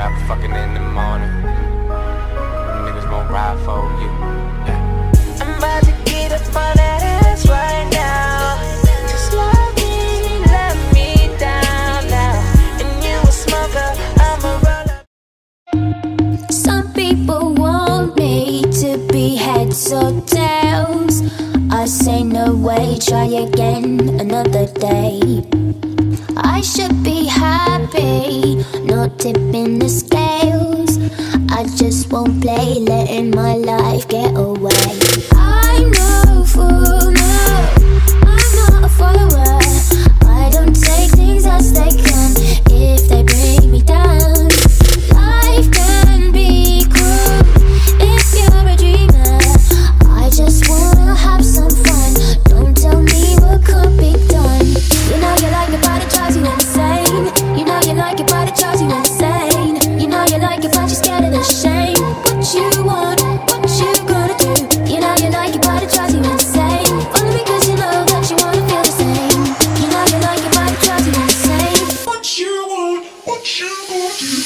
up fucking in the morning. Niggas gon' ride for you. Yeah. I'm about to get up on that ass right now. Just love me down now. And you a smoker, I'm a roller. Some people want me to be heads or tails. I say no way, try again another day. I should be happy, not tipping the scales. I just won't play, letting my life get away. I'm no fool, no, I'm not a follower. I don't take things as they come, if they bring me down. Life can be cruel if you're a dreamer. I just wanna have some fun, don't tell me what could be done. You know you like it, but it drives you insane. You know you like it, but it drives you insane. You know you like it, but you're scared of the shame. What you want, what you gonna do? You know you like it, but it drives you insane. Only because you know that you wanna feel the same. You know you like it, but it drives you insane. What you want, what you gonna do?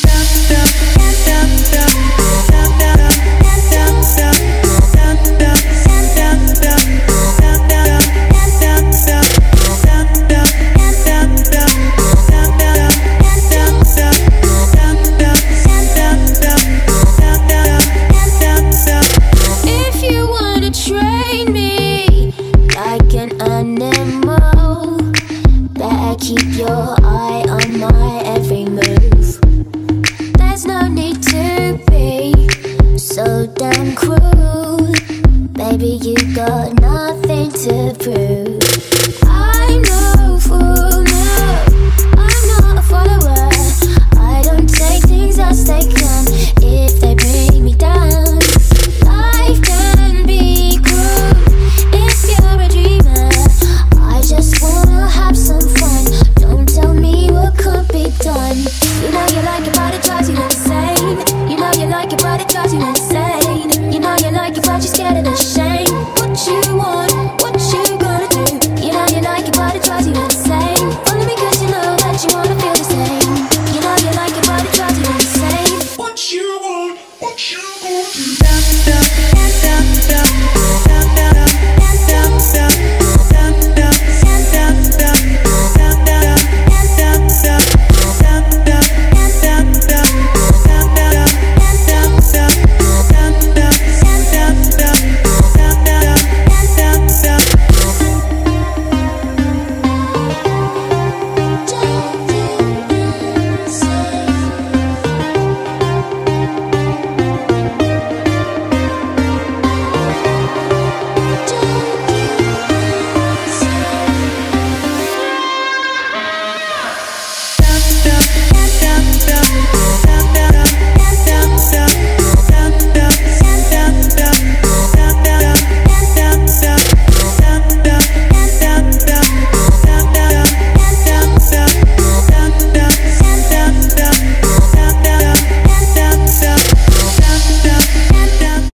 If you wanna train me like an animal, better keep your eye on my every move. There's no need to be so damn cruel. Baby, you got nothing to prove. I'm no fool, no, I'm not a follower. I don't take things as they come, if they bring me down. Life can be cruel if you're a dreamer. I just wanna have some fun, don't tell me what could be done. You know you like it, but it drives you insane. You know you like it, but it drives you